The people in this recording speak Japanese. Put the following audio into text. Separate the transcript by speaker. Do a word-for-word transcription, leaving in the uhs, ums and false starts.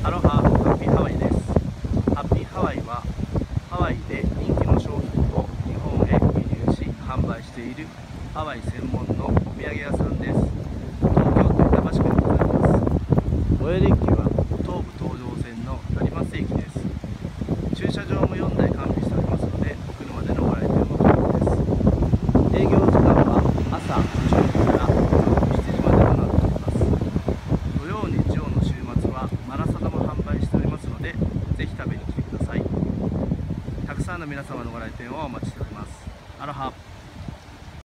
Speaker 1: アロハ、ハッピーハワイです。ハッピーハワイはハワイで人気の商品を日本へ輸入し販売しているハワイ専門のお土産屋さんです。東京都板橋区でございます。最寄り駅は東武東上線の成増駅です。駐車場もよんだい完備しておりますので、お車でのご来店も可能です。営業時間は朝じゅうじからしちじまでとなっております。土曜日曜の週末はマラサダも販売しておりますので、ぜひ食べに来てください。たくさんの皆様のご来店をお待ちしております。アロハ。